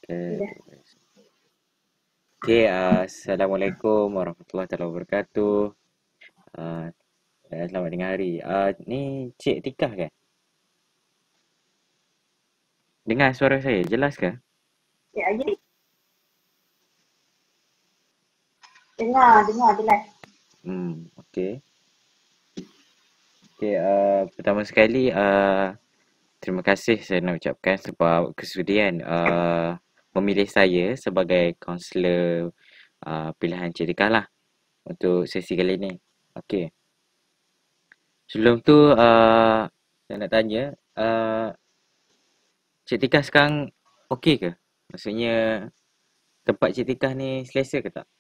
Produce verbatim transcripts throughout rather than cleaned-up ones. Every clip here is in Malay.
Okay. Sudah. Okay, uh, Assalamualaikum warahmatullahi taala wabarakatuh. Uh, dan selamat dengar hari. Uh, ni Cik Tika kan? Dengar suara saya, jelas ke? Ya, aja. Dengar, dengar jelas. Hmm, okay. Okay, uh, pertama sekali, uh, terima kasih saya nak ucapkan sebab kesudian uh, memilih saya sebagai kaunselor uh, pilihan Cik Tika lah untuk sesi kali ni. Okay. Sebelum tu, uh, saya nak tanya, uh, Cik Tika sekarang okey ke? Maksudnya tempat Cik Tika ni selesa ke tak?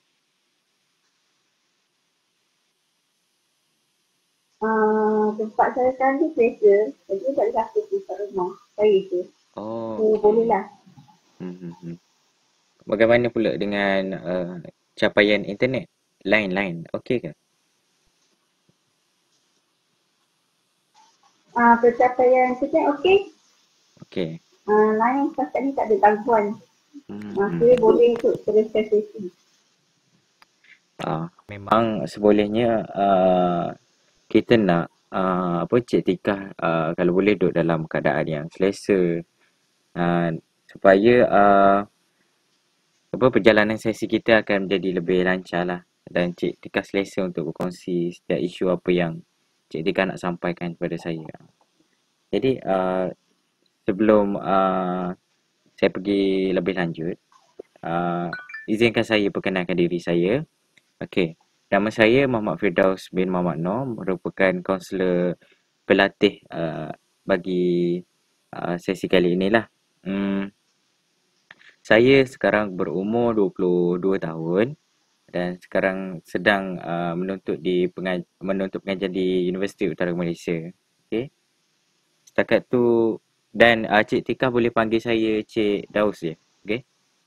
Uh, tempat saya sekarang ni selesa. Jadi tak ada siapa pun kat rumah. Saya je. Oh, So, okey. bolehlah. Hmm, hmm, hmm. Bagaimana pula dengan uh, capaian internet? Line-line, okey ke? Uh, pencapaian kita okey. Okey. Uh, lain setakat ni tak ada gangguan. Hmm, Uh, hmm, saya hmm. boleh untuk teruskan sesi. Ah, memang sebolehnya uh, kita nak uh, apa Cik Tika uh, kalau boleh duduk dalam keadaan yang selesa uh, supaya uh, apa perjalanan sesi kita akan menjadi lebih lancar lah dan Cik Tika selesa untuk berkongsi setiap isu apa yang Cik Tika nak sampaikan kepada saya. Jadi uh, sebelum uh, saya pergi lebih lanjut, uh, izinkan saya perkenalkan diri saya. Okey, nama saya Muhammad Firdaus bin Muhammad Noor, merupakan kaunselor pelatih uh, bagi uh, sesi kali inilah. Hmm, saya sekarang berumur dua puluh dua tahun dan sekarang sedang uh, menuntut di pengaj- menuntut pengajian di Universiti Utara Malaysia. Okey. Setakat tu dan uh, Cik Tika boleh panggil saya Cik Daus je. Okey.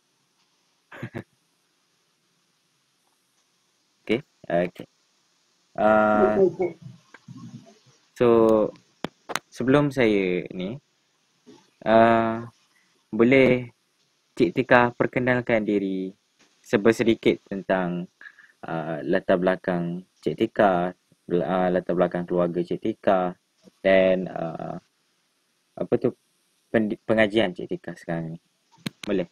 Okey. Okey. Baik, Uh, baik, baik. so sebelum saya ni uh, boleh Cik Tika perkenalkan diri sebersedikit tentang uh, latar belakang Cik Tika, uh, latar belakang keluarga Cik Tika dan uh, apa tu pengajian Cik Tika sekarang ni. Boleh?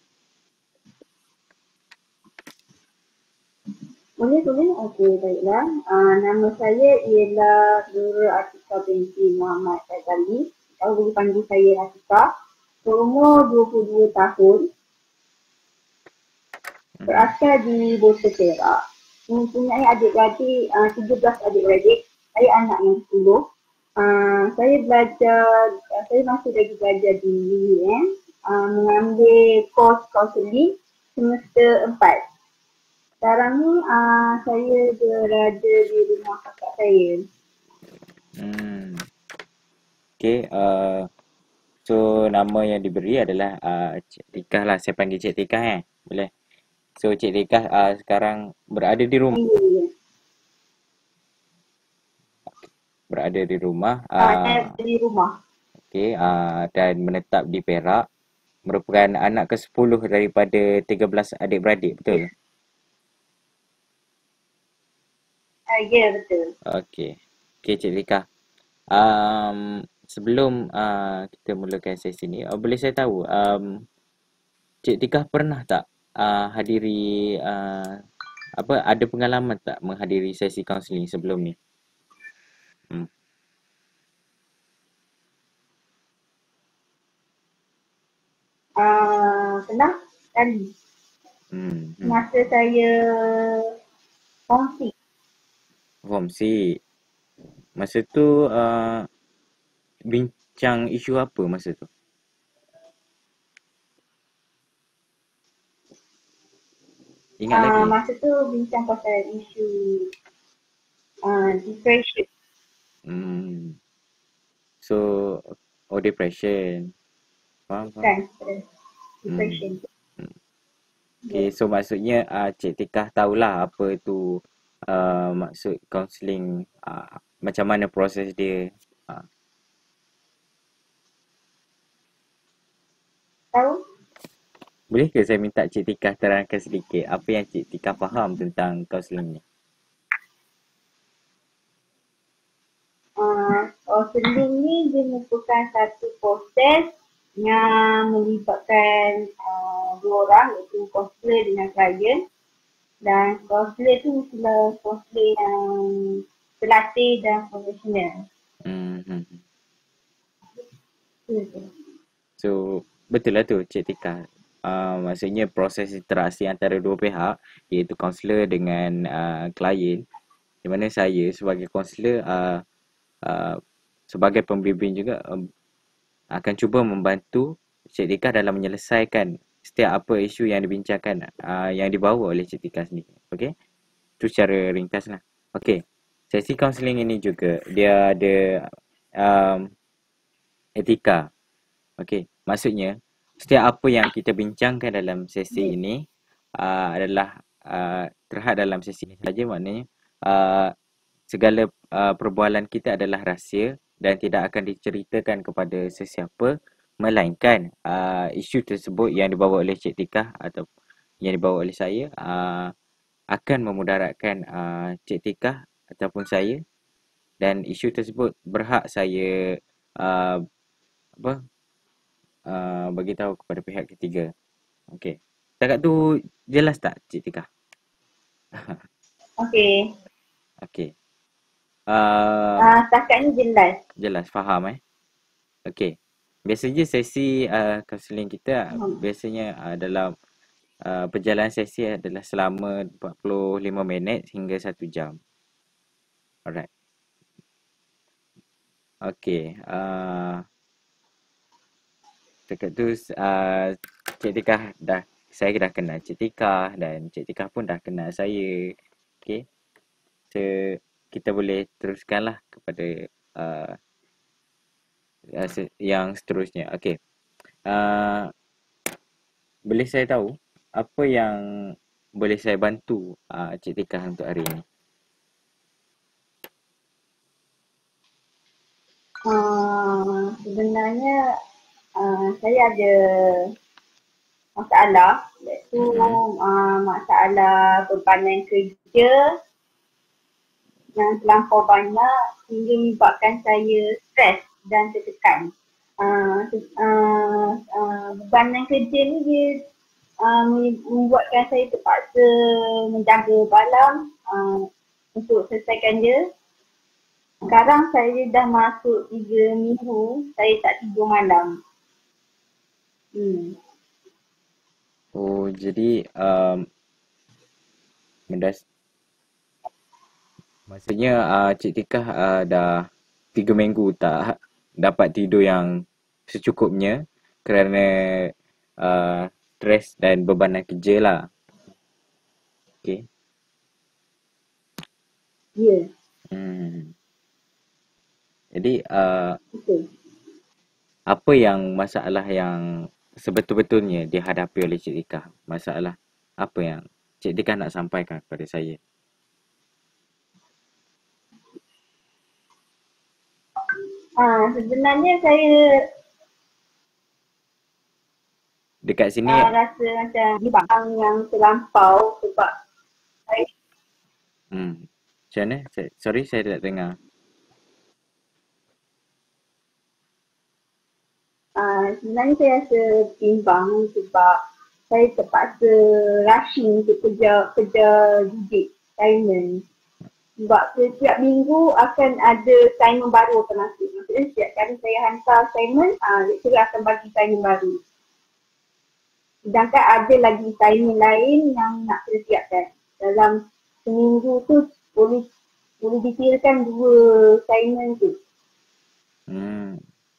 Boleh, boleh. Okey, baiklah. Uh, nama saya ialah Nurul Atika binti Muhammad Ghazali. Kau boleh panggil saya Atika. Berumur dua puluh dua tahun. Mhm. Berasal di Bota Perak. Mempunyai adik-beradik, uh, tiga belas adik-beradik. Saya anak yang sepuluh. Uh, saya belajar, uh, saya masih lagi belajar di U M, uh, mengambil kos kaunseling semester empat. Sekarang ni uh, saya berada di rumah kakak saya. Hmm. Okey, uh, so nama yang diberi adalah uh, Cik Tika lah. Saya panggil Cik Tika eh. Boleh? So Cik Tika uh, sekarang berada di rumah. Ya, ya. Berada di rumah. Uh, saya Uh, di rumah. okey, uh, dan menetap di Perak. Merupakan anak ke sepuluh daripada tiga belas adik-beradik, betul? Uh, ya, betul. Okey. Okey Cik Tika. Um, sebelum uh, kita mulakan sesi ni, uh, boleh saya tahu um, Cik Tika pernah tak uh, hadiri uh, apa ada pengalaman tak menghadiri sesi kaunseling sebelum ni? Hmm. Uh, pernah kali Hmm. Hmm. masa saya kongsi. Form C. Masa tu uh, bincang isu apa masa tu? Ingat Uh, lagi? masa tu bincang pasal isu uh, depression. Hmm. So, oh depression. Faham, faham. Bukan stress. Hmm. Depression. Hmm. Okay, Ya. so maksudnya uh, Cik Tika tahulah apa tu uh, maksud counselling, uh, macam mana proses dia. Uh, Tahu? Boleh ke saya minta Cik Tika terangkan sedikit apa yang Cik Tika faham tentang kaunseling ni? Uh, Kaunseling ni dia merupakan satu proses yang melibatkan uh, dua orang, iaitu kaunselor dengan klien. Dan kaunselor tu mestilah kaunselor yang terlatih dan profesional. Hmm. Hmm. So, betul lah tu Cik Tika. Uh, maksudnya proses interaksi antara dua pihak, iaitu kaunselor dengan uh, klien, di mana saya sebagai kaunselor, uh, uh, sebagai pembimbing juga, um, akan cuba membantu Cik Tika dalam menyelesaikan setiap apa isu yang dibincangkan, uh, yang dibawa oleh Cik Tika sendiri. Okey? Itu secara ringkas lah. Okey. Sesi kaunseling ini juga dia ada um, etika. Okey. Maksudnya setiap apa yang kita bincangkan dalam sesi ini uh, adalah uh, terhad dalam sesi ini saja, maknanya uh, segala uh, perbualan kita adalah rahsia dan tidak akan diceritakan kepada sesiapa, melainkan uh, isu tersebut yang dibawa oleh Cik Tika atau yang dibawa oleh saya uh, akan memudaratkan uh, Cik Tika ataupun saya, dan isu tersebut berhak saya uh, apa uh, bagi tahu kepada pihak ketiga. Okey. Setakat tu jelas tak Cik Tika? Okey. Okey. Uh, Uh, setakat ni jelas. jelas, faham eh? Okey. Biasanya sesi uh, kaunseling kita Hmm. biasanya uh, dalam uh, perjalanan sesi adalah selama empat puluh lima minit hingga satu jam. Alright. Okey. Uh, dekat tu uh, Cik Tika dah, saya dah kenal Cik Tika dan Cik Tika pun dah kenal saya. Okey. So, kita boleh teruskanlah kepada uh, yang seterusnya. Okey. Uh, boleh saya tahu apa yang boleh saya bantu uh, Cik Tika untuk hari ini? Uh, sebenarnya uh, saya ada masalah, iaitu Mm-hmm. uh, masalah bebanan kerja yang terlampau banyak sehingga menyebabkan saya stres dan tertekan. Uh, uh, uh, bebanan kerja ni dia uh, membuatkan saya terpaksa menjaga malam uh, untuk selesaikan dia. Sekarang saya dah masuk tiga minggu saya tak tidur malam. Hmm. Oh, jadi um, mendas maksudnya uh, Cik Tika uh, dah tiga minggu tak dapat tidur yang secukupnya kerana uh, stres dan bebanan kerja lah. Okay. Ya. Yeah. Hmm. Jadi uh, Betul. apa yang masalah yang sebetul-betulnya dihadapi oleh Cik Tika? Masalah apa yang Cik Tika nak sampaikan kepada saya? Ah, sebenarnya saya Dekat sini uh, rasa macam dibang yang terlampau sebab saya hmm. Macam mana? Saya, sorry saya tak dengar. uh, sebenarnya saya rasa bimbang sebab saya terpaksa rushing untuk kerja kerja didik assignment. Sebab setiap minggu akan ada assignment baru akan masuk. Maksudnya setiap kali saya hantar assignment, uh, lecturer akan bagi assignment baru. Sedangkan ada lagi assignment lain yang nak kena siapkan. Dalam seminggu tu boleh boleh dikirakan dua assignment tu. Hmm.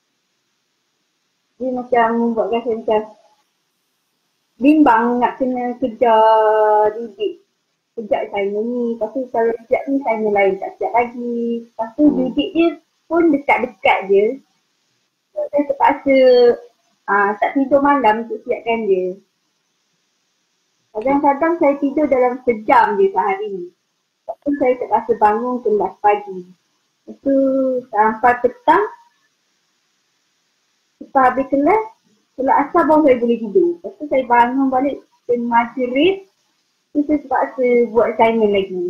Dia macam membuatkan saya macam bimbang nak kena kerja didik. Sejak assignment ni, lepas tu kalau sejak ni assignment lain tak siap lagi. Lepas tu Oh. didik dia pun dekat-dekat je. So, saya terpaksa uh, tak tidur malam untuk siapkan dia. Kadang-kadang saya tidur dalam sejam je sehari. Lepas tu saya terpaksa bangun kelas pagi. Lepas tu sampai petang, lepas habis kelas, Setelah asar baru saya boleh tidur. Lepas tu saya bangun balik tengah maghrib. Tu saya terpaksa buat assignment lagi.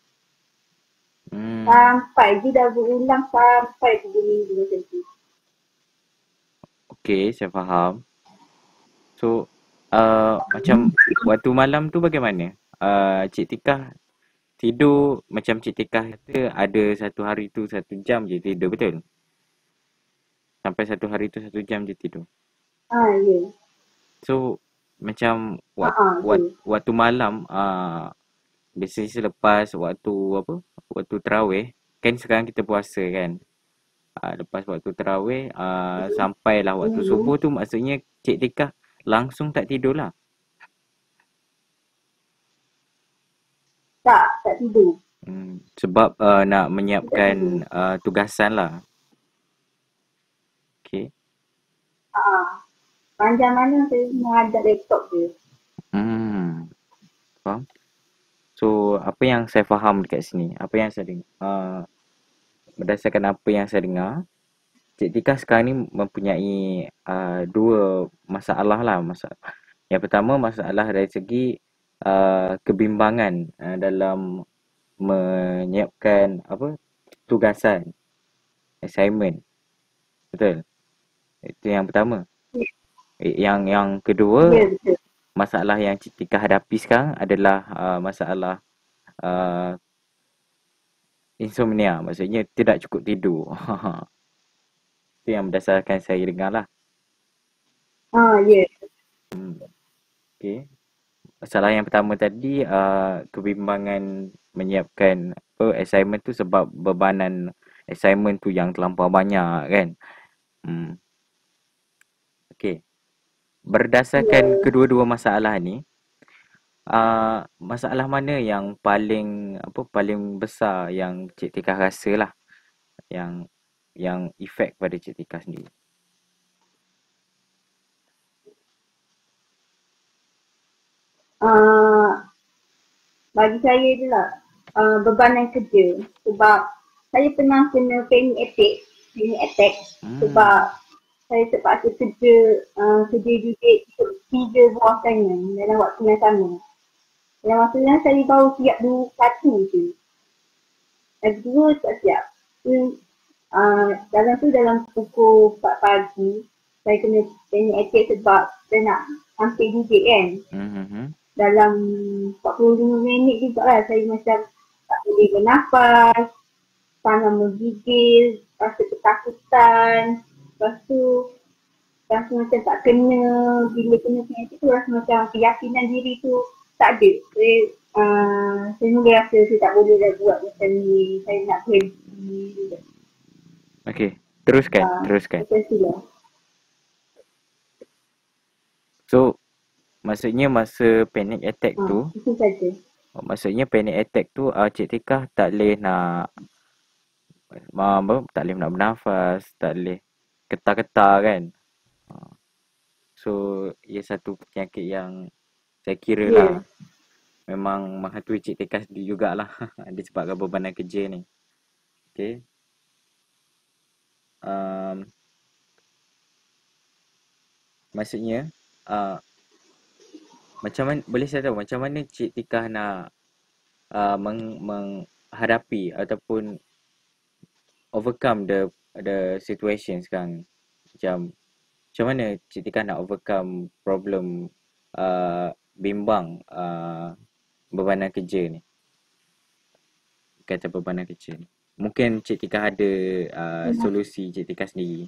Hmm. Sampai dia dah berulang sampai tiga minggu macam tu. Okey, saya faham. So, uh, macam waktu malam tu bagaimana? Uh, Cik Tika tidur macam Cik Tika kata ada satu hari tu satu jam je tidur, betul? Sampai satu hari tu satu jam je tidur. Ah, ya. Yeah. So, macam wat, Ah, wat, yeah. waktu malam, uh, biasanya selepas waktu apa? Waktu terawih, kan sekarang kita puasa kan? Uh, lepas waktu terawih, uh, sampailah waktu Mm-hmm. subuh tu maksudnya Cik Tika langsung tak tidur lah. Tak, tak tidur. Hmm, sebab uh, nak menyiapkan uh, tugasan lah. Okay. Ah, panjang mana saya menghadap laptop je. Hmm, faham. So, apa yang saya faham dekat sini, apa yang saya dengar, uh, berdasarkan apa yang saya dengar, Cik Tika sekarang ni mempunyai uh, dua masalah lah. Masalah. Yang pertama, masalah dari segi uh, kebimbangan uh, dalam menyiapkan apa tugasan, assignment. Betul? Itu yang pertama. Yang yang kedua, Ya, betul. masalah yang Cik Tika hadapi sekarang adalah uh, masalah uh, insomnia. Maksudnya tidak cukup tidur. Itu yang berdasarkan saya dengar lah. Ah, ya. Hmm. Okay. Masalah yang pertama tadi, uh, kebimbangan menyiapkan apa, assignment tu sebab bebanan assignment tu yang terlampau banyak kan. Hmm. Okay. Berdasarkan Ya. kedua-dua masalah ni, uh, masalah mana yang paling apa paling besar yang Cik Tika rasa lah, yang yang efek pada Cik Tika sendiri? Ah, bagi saya je lah, uh, bebanan kerja. Sebab saya pernah kena panic attack, panic attack Hmm. sebab saya terpaksa kerja, uh, kerja juga tiga buah assignment dalam waktu yang sama. Dalam waktu yang saya baru siap dua satu je. Lagi dua tak siap. So, uh, dalam tu dalam pukul empat pagi, saya kena panic attack sebab saya nak hampir duduk kan. Hmm. Dalam empat puluh lima minit juga lah saya macam tak boleh bernafas, tangan menggigil, rasa ketakutan, lepas tu rasa macam tak kena, bila kena penyakit tu rasa macam keyakinan diri tu tak ada. Saya, uh, saya mula rasa saya tak boleh dah buat macam ni, saya nak berhenti. Okay, teruskan, Uh, teruskan. macam tu lah. So, maksudnya masa panic attack Uh, tu, itu saja. maksudnya panic attack tu uh, Cik Tika tak boleh nak uh, apa, tak boleh nak bernafas, tak boleh ketar-ketar kan. Uh, so, ia satu penyakit yang saya kira lah Yeah. memang menghantui Cik Tika sendiri jugalah disebabkan bebanan kerja ni. Okay. Um, maksudnya uh, macam mana, boleh saya tahu macam mana Cik Tika nak uh, meng, menghadapi ataupun overcome the the situation sekarang? Macam macam mana Cik Tika nak overcome problem uh, bimbang uh, bebanan kerja ni? Kata bebanan kerja ni. Mungkin Cik Tika ada uh, solusi Cik Tika sendiri.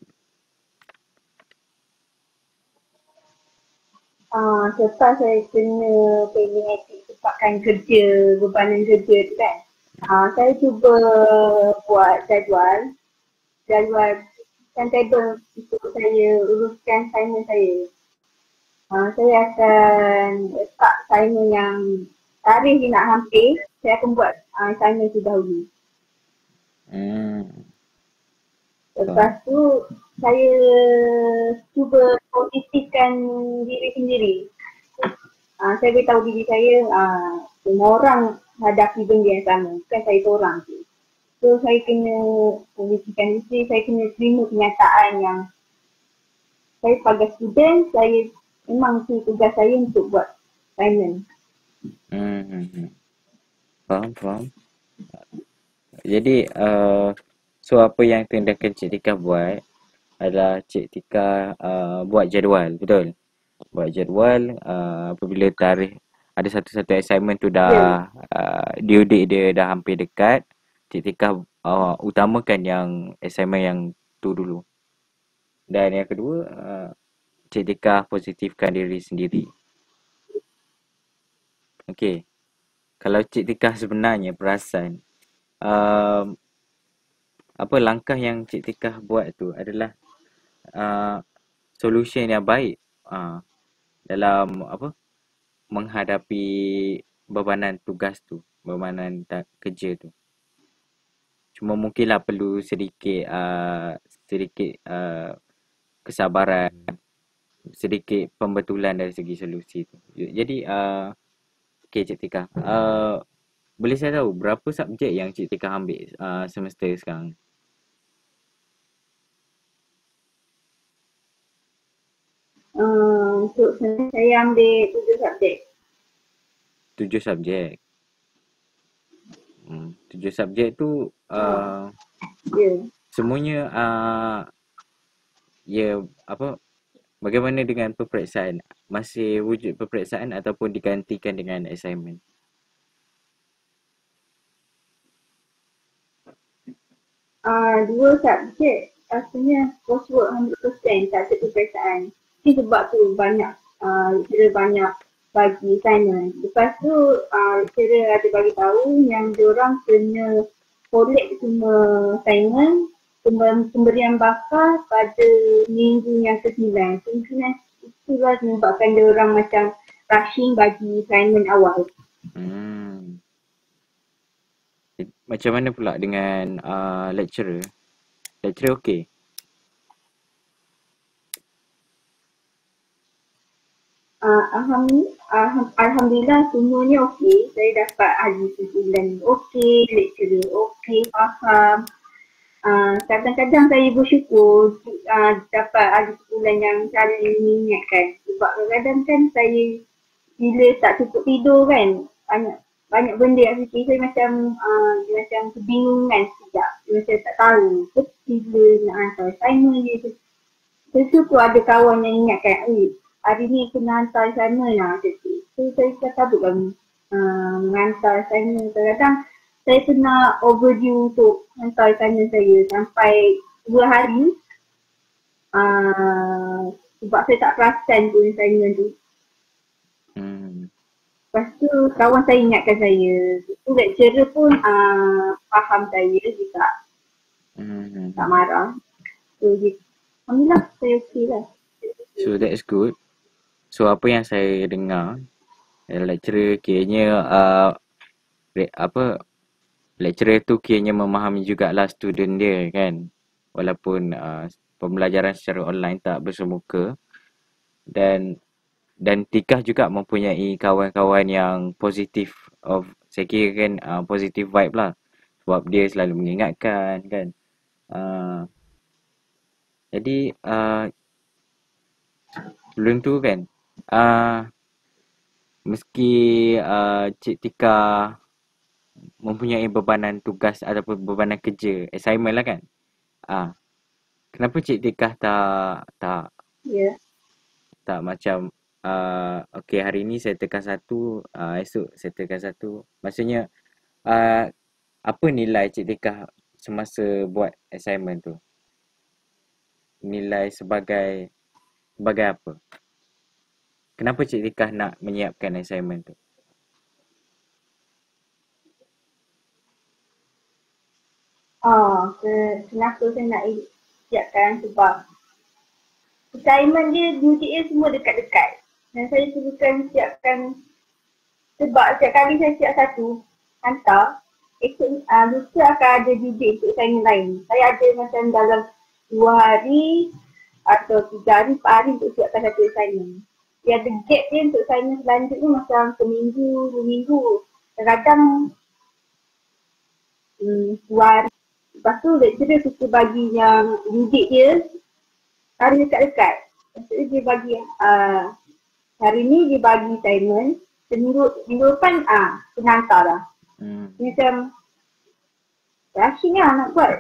Uh, selepas saya kena panic attack sebabkan kerja, bebanan kerja tu kan. Uh, saya cuba buat jadual, jadual timetable untuk saya uruskan assignment saya. Uh, saya akan letak assignment yang tarikh dia nak hampir, saya akan buat uh, assignment tu dahulu. Hmm. Lepas tu saya cuba positifkan diri sendiri. Uh, saya beritahu diri saya, uh, semua orang hadapi benda yang sama, bukan saya seorang je. So saya kena positikan diri, saya kena terima kenyataan yang saya sebagai student, saya memang itu tugas saya untuk buat assignment. Hmm, hmm, hmm. Faham, faham. Jadi, uh, so apa yang tindakan Cik Tika buat adalah Cik Tika uh, buat jadual, betul? Buat jadual, uh, apabila tarikh ada satu-satu assignment tu Ya, yeah. dah uh, due date dia dah hampir dekat, Cik Tika uh, utamakan yang assignment yang tu dulu. Dan yang kedua, uh, Cik Tika positifkan diri sendiri. Okey. Kalau Cik Tika sebenarnya perasan, um, apa langkah yang Cik Tika buat tu adalah uh, solution yang baik uh, dalam apa menghadapi bebanan tugas tu, bebanan ta- kerja tu. Cuma mungkinlah perlu sedikit uh, sedikit uh, kesabaran, sedikit pembetulan dari segi solusi tu. Jadi uh, okey Cik Tika, uh, boleh saya tahu berapa subjek yang Cik Tika ambil uh, semester sekarang? Uh, untuk saya, saya ambil tujuh subjek. Tujuh subjek. Hmm, tujuh subjek tu uh, Ya. Yeah. semuanya uh, ya apa bagaimana dengan peperiksaan? Masih wujud peperiksaan ataupun digantikan dengan assignment? Uh, dua subjek rasanya coursework one hundred percent tak ada peperiksaan. Ini sebab tu banyak uh, lecturer banyak bagi assignment. Lepas tu uh, lecturer ada bagi tahu yang diorang kena collect semua assignment, pemberian bakar pada minggu yang kesembilan. Kemudian itulah menyebabkan diorang macam rushing bagi assignment awal. Hmm. Macam mana pula dengan uh, lecturer? Lecturer okey? Uh, Alhamdulillah, uh, Alhamdulillah semuanya okey. Saya dapat ahli susulan okey, lecturer okey, faham. Uh, kadang-kadang saya bersyukur uh, dapat ahli susulan yang saling mengingatkan. Sebab kadang-kadang kan saya bila tak cukup tidur kan, banyak banyak benda yang fikir saya macam uh, macam kebingungan sekejap. Saya macam tak tahu bila nak hantar assignment je. Sesuatu ada kawan yang ingatkan, eh hari ni kena hantar assignment lah macam tu. So saya tak tahu kan uh, menghantar assignment. Kadang-kadang saya kena overdue untuk hantar assignment saya sampai dua hari. Uh, sebab saya tak perasan tu assignment tu. Hmm. Lepas tu kawan saya ingatkan saya. Tu lecturer pun uh, faham saya juga. Hmm. Tak marah. So gitu. Alhamdulillah saya okey lah. So that's good. So apa yang saya dengar, lecturer kiranya uh, apa lecturer tu kiranya memahami jugalah student dia kan, walaupun uh, pembelajaran secara online tak bersemuka, dan dan Tika juga mempunyai kawan-kawan yang positif of saya kira kan uh, positive vibe lah, sebab dia selalu mengingatkan kan. Uh, jadi uh, sebelum tu kan uh, meski uh, Cik Tika mempunyai bebanan tugas ataupun bebanan kerja, assignment lah kan. Ah, kenapa Cik Tika tak tak Ya. Yeah. tak macam uh, okey hari ni saya tekan satu, uh, esok saya tekan satu. Maksudnya uh, apa nilai Cik Tika semasa buat assignment tu? Nilai sebagai sebagai apa? Kenapa Cik Tika nak menyiapkan assignment tu? Oh, kenapa saya nak siapkan sebab assignment dia, due date dia semua dekat-dekat. Dan saya suruhkan siapkan sebab setiap kali saya siap satu, hantar, esok uh, lusa akan ada due date untuk assignment lain. Saya ada macam dalam dua hari atau tiga hari, empat hari untuk siapkan satu assignment. Dia ada gap dia untuk assignment selanjutnya macam seminggu, dua minggu. Kadang-kadang hmm, dua hari. Lepas tu lecturer suka bagi yang due date dia hari dekat-dekat. Maksudnya dia bagi uh, hari ni dia bagi assignment, seminggu minggu depan ah kena hantar dah. Hmm. Dia macam rushing lah nak buat.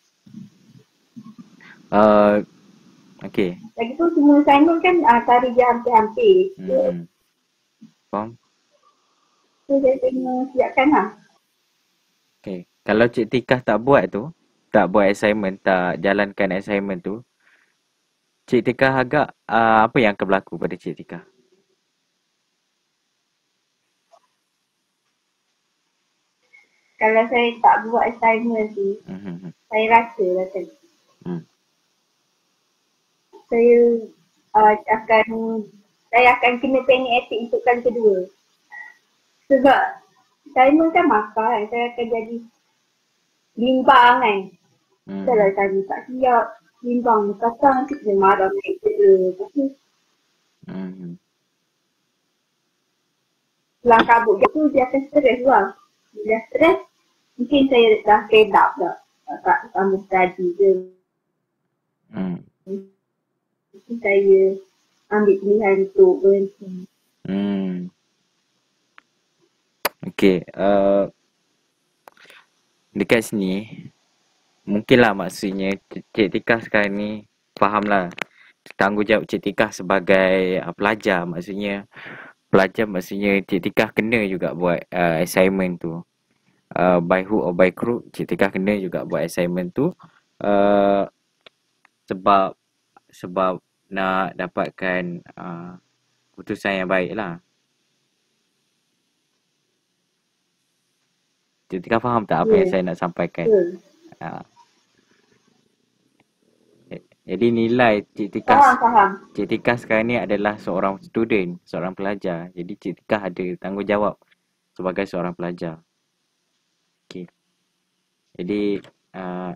Uh, okay. Lagi tu semua assignment kan uh, tarikh dia hampir-hampir. So, Hmm. Faham? so saya kena siapkan lah. Okay. Kalau Cik Tika tak buat tu, tak buat assignment, tak jalankan assignment tu, Cik Tika agak uh, apa yang akan berlaku pada Cik Tika? Kalau saya tak buat assignment tu, Hmm. saya rasa lah kan. Hmm. Saya uh, akan saya akan kena panic attack untuk kali kedua. Sebab assignment kan makan kan, saya akan jadi bimbang kan. Hmm. Kalau tadi tak siap, bimbang. Kata nanti kena marah naik kerja. Tapi Hmm. pulang kabut tu dia akan stres lah. Bila stres, mungkin saya dah fed up dah. Tak sambung study je. Hmm. Mungkin saya ambil pilihan untuk berhenti. Hmm. Okay. Uh, dekat sini, mungkinlah maksudnya Cik Tika sekarang ni fahamlah tanggungjawab Cik Tika sebagai uh, pelajar. Maksudnya pelajar maksudnya Cik Tika kena juga buat uh, assignment tu. Uh, by hook or by crook, Cik Tika kena juga buat assignment tu. Uh, sebab sebab nak dapatkan uh, keputusan yang baik lah. Cik Tika faham tak apa Ya. yang saya nak sampaikan? Betul. Uh, jadi nilai Cik Tika Faham, faham. Cik Tika sekarang ni adalah seorang student, seorang pelajar. Jadi Cik Tika ada tanggungjawab sebagai seorang pelajar. Okey. Jadi uh,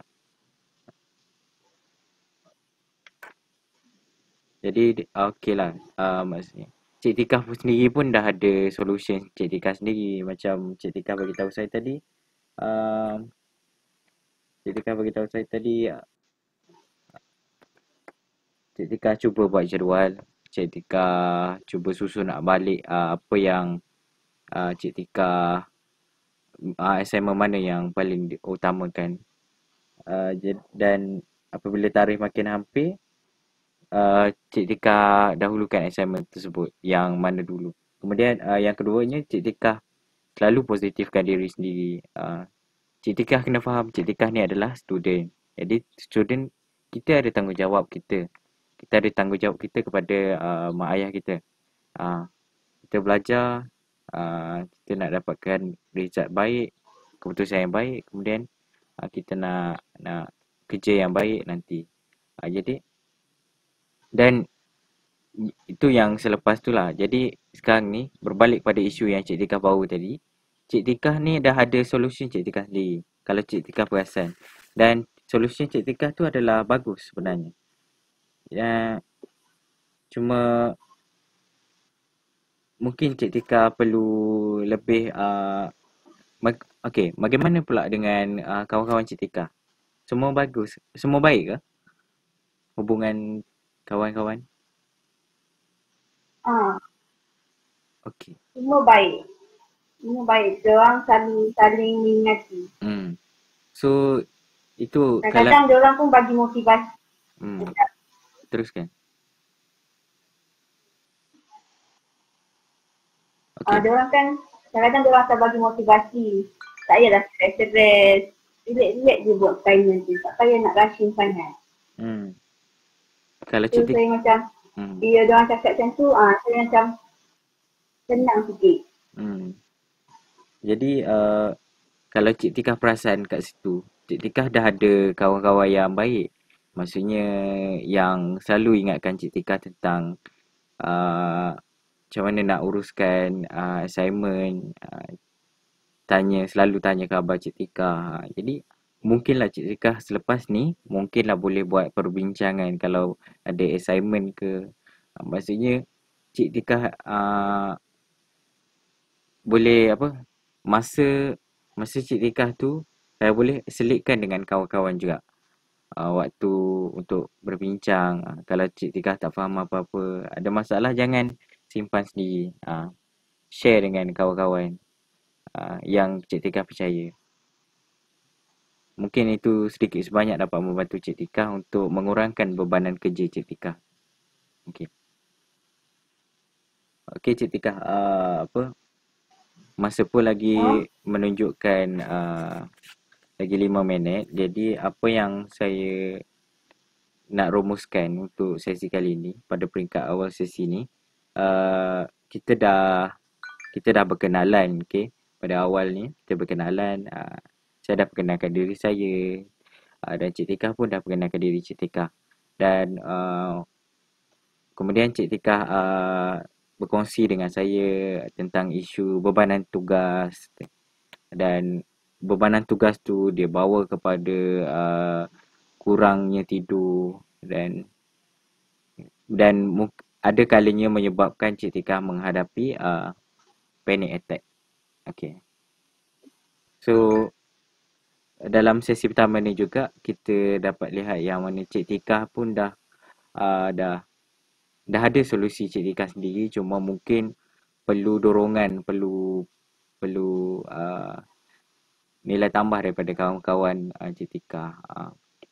jadi okeylah, uh, maksudnya Cik Tika pun sendiri pun dah ada solution Cik Tika sendiri. Macam Cik Tika bagi tahu saya tadi, uh, Cik Tika bagi tahu saya tadi uh, Cik Tika cuba buat jadual. Cik Tika cuba susun nak balik uh, apa yang uh, Cik Tika uh, assignment mana yang paling diutamakan. Uh, dan apabila tarikh makin hampir, uh, Cik Tika dahulukan assignment tersebut yang mana dulu. Kemudian uh, yang keduanya, Cik Tika selalu positifkan diri sendiri. Uh, Cik Tika kena faham, Cik Tika ni adalah student. Jadi student, kita ada tanggungjawab kita. Kita ada tanggungjawab kita kepada uh, mak ayah kita. Uh, kita belajar, uh, kita nak dapatkan result baik, keputusan yang baik. Kemudian uh, kita nak nak kerja yang baik nanti. Uh, jadi dan itu yang selepas tu lah. Jadi sekarang ni berbalik pada isu yang Cik Tika bawa tadi. Cik Tika ni dah ada solution Cik Tika sendiri. Kalau Cik Tika perasan. Dan solution Cik Tika tu adalah bagus sebenarnya. Ya, cuma mungkin Cik Tika perlu lebih uh, mag- okay, bagaimana pula dengan uh, kawan-kawan Cik Tika? Semua bagus? Semua baik ke? Hubungan kawan-kawan? Ah, Okey. semua baik. Semua baik. Diorang saling, saling mengingati. Hmm. So, itu Kadang-kadang kalau... diorang pun bagi motivasi. Hmm. Teruskan. Okay. Uh, diorang kan, kadang-kadang diorang akan bagi motivasi. Tak payahlah stres-stres. Relax-relax je buat assignment tu. Tak payah nak rushing sangat. Hmm. Kalau So, Cik Tika... saya macam, hmm. bila diorang cakap macam tu, ah, saya macam senang sikit. Hmm. Jadi, uh, kalau Cik Tika perasan kat situ, Cik Tika dah ada kawan-kawan yang baik. Maksudnya yang selalu ingatkan Cik Tika tentang uh, macam mana nak uruskan uh, assignment, uh, tanya, selalu tanya khabar Cik Tika. Jadi mungkinlah Cik Tika selepas ni, mungkinlah boleh buat perbincangan kalau ada assignment ke. Uh, maksudnya Cik Tika uh, boleh apa, masa masa Cik Tika tu, saya boleh selitkan dengan kawan-kawan juga. uh, waktu untuk berbincang. Uh, kalau Cik Tika tak faham apa-apa, ada masalah jangan simpan sendiri. Uh, share dengan kawan-kawan uh, yang Cik Tika percaya. Mungkin itu sedikit sebanyak dapat membantu Cik Tika untuk mengurangkan bebanan kerja Cik Tika. Okey. Okey Cik Tika, uh, apa masa pun Ha? lagi menunjukkan uh, lagi lima minit. Jadi apa yang saya nak rumuskan untuk sesi kali ini pada peringkat awal sesi ni, uh, kita dah kita dah berkenalan, okey. Pada awal ni kita berkenalan, uh, saya dah perkenalkan diri saya, uh, dan Cik Tika pun dah perkenalkan diri Cik Tika. Dan uh, kemudian Cik Tika uh, berkongsi dengan saya tentang isu bebanan tugas, dan bebanan tugas tu dia bawa kepada uh, kurangnya tidur, dan dan ada kalanya menyebabkan Cik Tika menghadapi uh, panic attack. Okay. So dalam sesi pertama ni juga kita dapat lihat yang mana Cik Tika pun dah uh, dah dah ada solusi Cik Tika sendiri, cuma mungkin perlu dorongan, perlu perlu uh, nilai tambah daripada kawan-kawan uh, Cik Tika. Uh,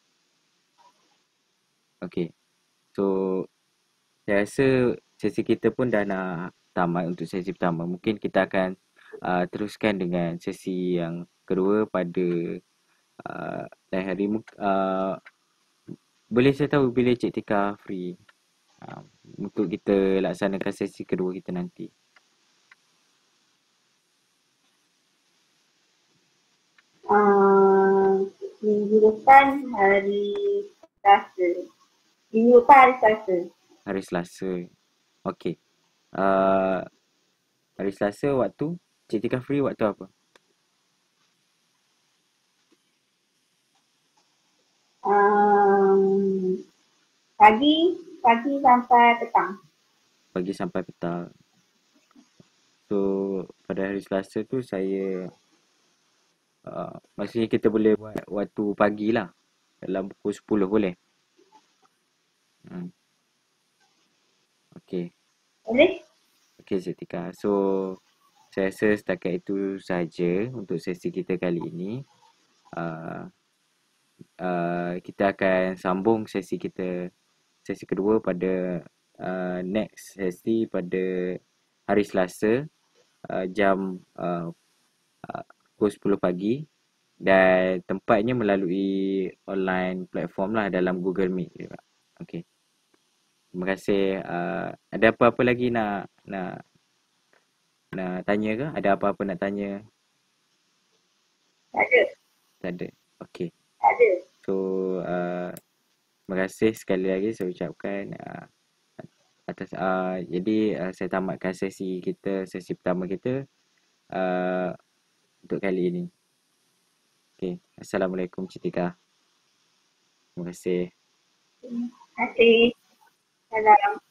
okay. So saya rasa sesi kita pun dah nak tamat untuk sesi pertama. Mungkin kita akan uh, teruskan dengan sesi yang kedua pada uh, lain hari. Uh, boleh saya tahu bila Cik Tika free uh, untuk kita laksanakan sesi kedua kita nanti? Uh, minggu depan hari Selasa. Minggu depan hari Selasa. Hari Selasa. Okey. Uh, hari Selasa waktu Cik Tika free waktu apa? Um, pagi, pagi sampai petang. Pagi sampai petang. So pada hari Selasa tu saya uh, maksudnya kita boleh buat waktu pagi lah, dalam pukul sepuluh boleh? Hmm. Okey. Boleh? Okey Cik Tika. So saya rasa setakat itu saja untuk sesi kita kali ini. Uh, uh, kita akan sambung sesi kita sesi kedua pada uh, next sesi pada hari Selasa uh, jam uh, uh, pukul sepuluh pagi, dan tempatnya melalui online platform lah dalam Google Meet juga. Okey. Terima kasih. Uh, ada apa-apa lagi nak nak nak tanya ke? Ada apa-apa nak tanya? Tak ada. Tak ada. Okey. Tak ada. So uh, terima kasih sekali lagi saya ucapkan uh, atas uh, jadi uh, saya tamatkan sesi kita, sesi pertama kita uh, untuk kali ini. Okey. Assalamualaikum Cik Tika. Terima kasih. Terima kasih. Salam.